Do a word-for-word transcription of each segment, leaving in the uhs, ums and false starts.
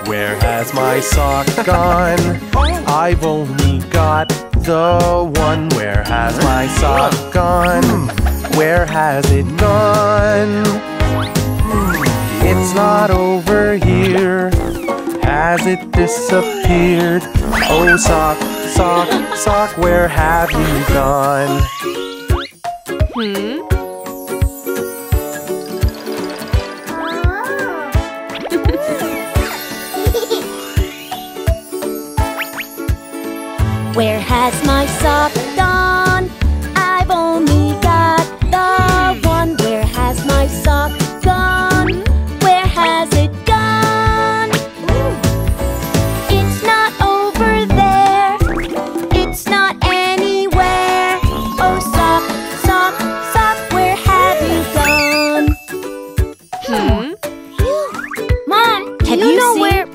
Where has my sock gone? I've only got the one. Where has my sock gone? Where has it gone? It's not over here. Has it disappeared? Oh, sock, sock, sock, where have you gone? Hmm? Where has my sock gone? I've only got the one. Where has my sock gone? Where has it gone? It's not over there. It's not anywhere. Oh, sock, sock, sock, where have you gone? Hmm? Mom, have you, you know seen- where?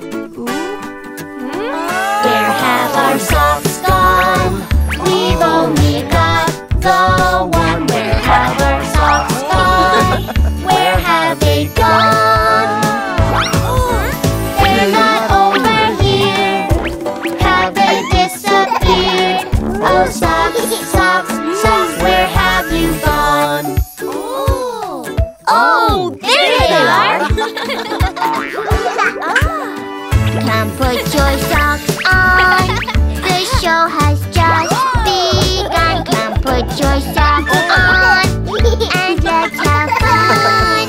Where have our socks gone? We've only got the one. Where have our socks gone? Where have they gone? They're not over here. Have they disappeared? Oh, socks, socks, socks, where have you gone? Oh, there they are! Come put your socks on. The show has just begun. Come put your socks on and let's have fun.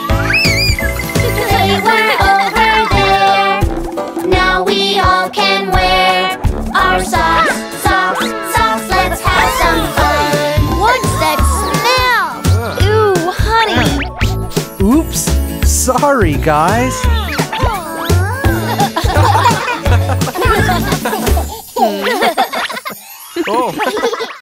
They were over there. Now we all can wear our socks, socks, socks. Let's have some fun. What's that smell? Ew, honey. Oops, sorry guys. Oh.